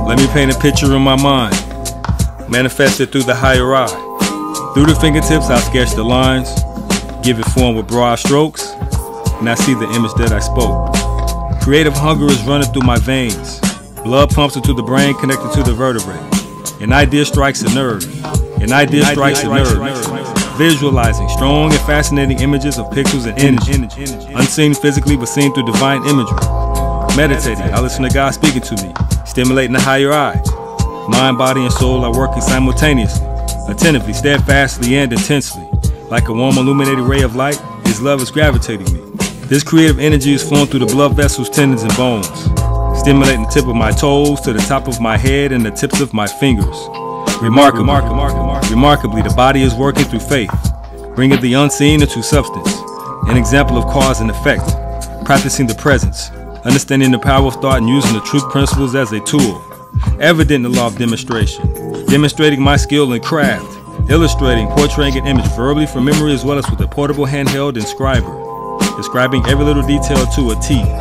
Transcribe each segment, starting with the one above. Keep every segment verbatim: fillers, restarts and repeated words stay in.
Let me paint a picture in my mind, manifested through the higher eye. Through the fingertips, I sketch the lines, give it form with broad strokes, and I see the image that I spoke. Creative hunger is running through my veins. Blood pumps into the brain, connected to the vertebrae. An idea strikes a nerve. An idea strikes a nerve. Visualizing strong and fascinating images of pixels and energy. Unseen physically, but seen through divine imagery. Meditating, I listen to God speaking to me, stimulating the higher eye. Mind, body, and soul are working simultaneously, attentively, steadfastly, and intensely. Like a warm illuminated ray of light, His love is gravitating me. This creative energy is flowing through the blood vessels, tendons, and bones, stimulating the tip of my toes to the top of my head and the tips of my fingers. Remarkably, remarkably, the body is working through faith, bringing the unseen into substance. An example of cause and effect, practicing the presence, understanding the power of thought and using the truth principles as a tool. Evident in the law of demonstration, demonstrating my skill in craft, illustrating, portraying an image verbally from memory as well as with a portable handheld inscriber, describing every little detail to a T.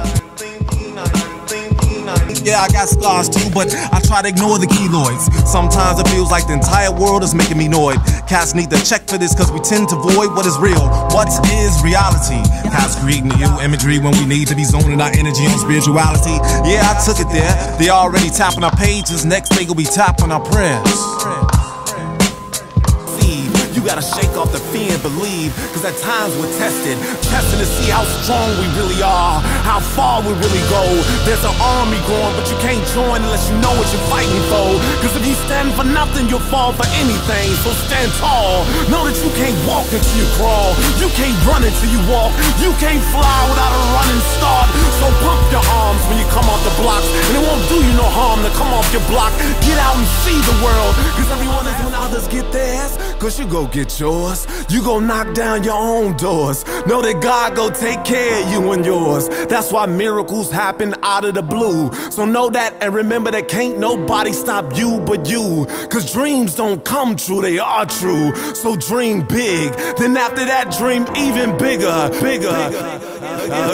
Yeah, I got scars too, but I try to ignore the keloids. Sometimes it feels like the entire world is making me annoyed. Cats need to check for this cause we tend to void what is real. What is reality? Cats creating the ill imagery when we need to be zoning our energy on spirituality. Yeah, I took it there. They already tapping our pages. Next they will be tapping our prayers. You gotta shake off the fear and believe, cause at times we're tested, testing to see how strong we really are, how far we really go. There's an army growing, but you can't join unless you know what you're fighting for. Cause if you stand for nothing, you'll fall for anything. So stand tall, know that you can't walk until you crawl. You can't run until you walk. You can't fly without a running start. So pump your arms when you come off the blocks, and it won't do you no harm to come off your block. Get out and see the world, cause everyone is when others get theirs. Cause you go get yours, you go knock down your own doors. Know that God go take care of you and yours. That's why miracles happen out of the blue. So know that and remember that can't nobody stop you but you. Cause dreams don't come true, they are true. So dream big, then after that dream even bigger, bigger. Uh,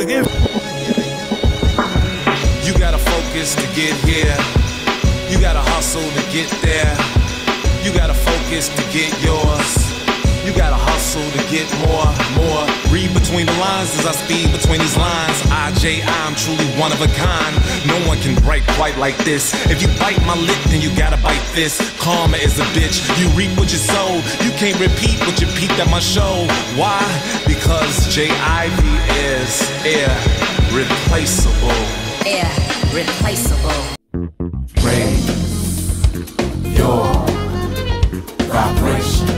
you gotta focus to get here. You gotta hustle to get there. You gotta focus to get yours. You gotta hustle to get more, more. Read between the lines as I speed between these lines. I, J, I'm truly one of a kind. No one can write quite like this. If you bite my lip, then you gotta bite this. Karma is a bitch. You reap what you sow. You can't repeat what you peeped at my show. Why? Because J I V is irreplaceable. Irreplaceable. Raise your vibration.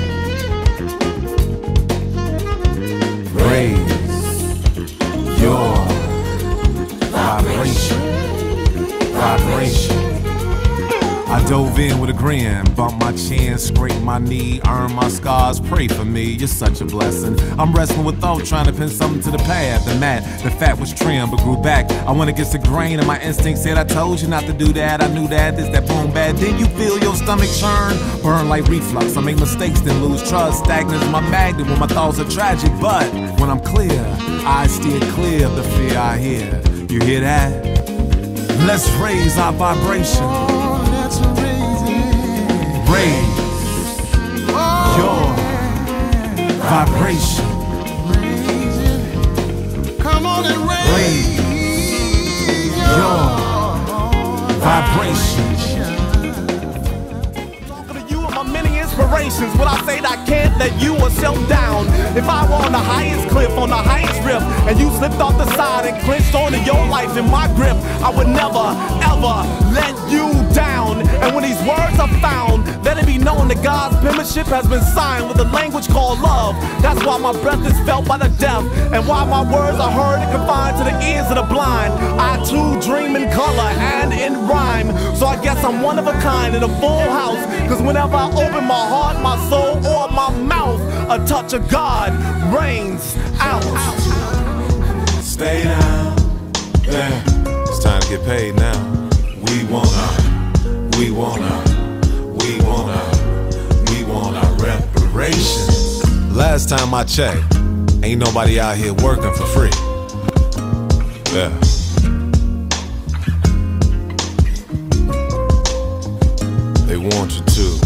Raise your vibration, vibration. I dove in with a grin, bumped my chin, scraped my knee, earned my scars, pray for me, you're such a blessing. I'm wrestling with thought, trying to pin something to the path. The mat, the fat was trimmed but grew back. I went against the grain and my instinct said I told you not to do that. I knew that, this that boom bad. Then you feel your stomach churn, burn like reflux. I make mistakes then lose trust, stagnant is my magnet when my thoughts are tragic. But when I'm clear, I steer clear of the fear I hear. You hear that? Let's raise our vibration. Raise your vibration. Come on and raise your vibration. Talking to you and my many inspirations, but I say that I can't let you or self down. If I were on the highest cliff, on the highest rift, and you slipped off the side and clinched onto your life in my grip, I would never, ever let you down. And when these words are found, let it be known that God's penmanship has been signed with a language called love. That's why my breath is felt by the deaf, and why my words are heard and confined to the ears of the blind. I too dream in color and in rhyme, so I guess I'm one of a kind in a full house. Cause whenever I open my heart, my soul, or my mouth, a touch of God rains out. Stay down there. It's time to get paid now. We wanna, we wanna, we wanna, we want our reparations. Last time I checked, ain't nobody out here working for free. Yeah. want you to.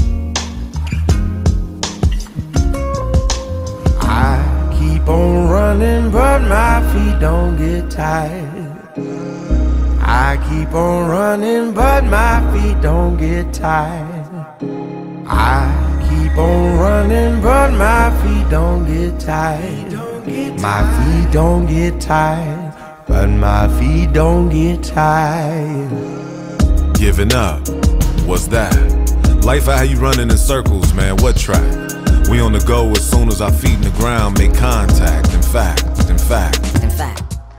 I keep on running, but my feet don't get tired. I keep on running, but my feet don't get tired. I keep on running, but my feet don't get tired. My feet don't get tired, but my feet don't get tired. Giving up, what's that? Life out here you running in circles, man, what track? We on the go as soon as our feet in the ground make contact. In fact, in fact, in fact.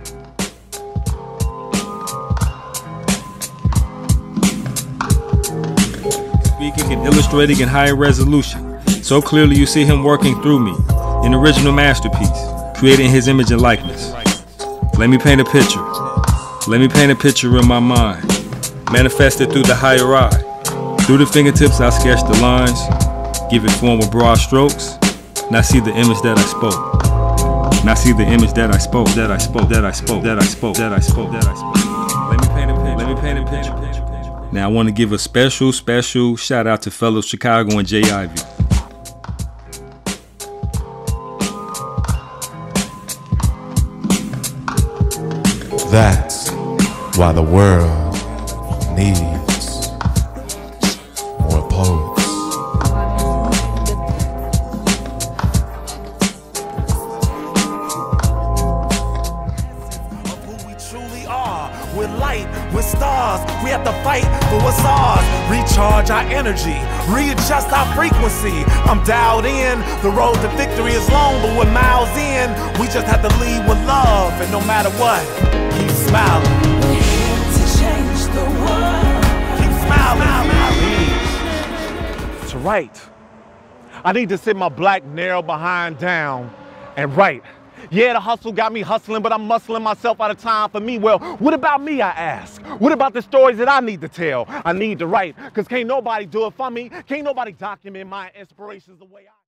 Speaking and illustrating in higher resolution. So clearly you see him working through me. An original masterpiece, creating his image and likeness. Let me paint a picture. Let me paint a picture in my mind. Manifested through the higher eye. Through the fingertips I sketch the lines. Give it form with broad strokes. Now see the image that I spoke. Now see the image that I spoke, that I spoke, that I spoke, that I spoke, that I spoke, that I spoke. Let me paint a picture. Let me paint a picture. Now I want to give a special, special shout out to fellow Chicagoan J.Ivy. that's why the world needs more poets. Of who we truly are, with light, with stars, we have to fight for what's ours. Recharge our energy, readjust our frequency. I'm dialed in, the road to victory is long, but we're miles in. We just have to lead with love, and no matter what, keep smiling. We're here to change the world. Keep smiling. To write, I need to sit my black narrow behind down and write. Yeah, the hustle got me hustling, but I'm muscling myself out of time for me. Well, what about me, I ask? What about the stories that I need to tell? I need to write, because can't nobody do it for me. Can't nobody document my inspirations the way I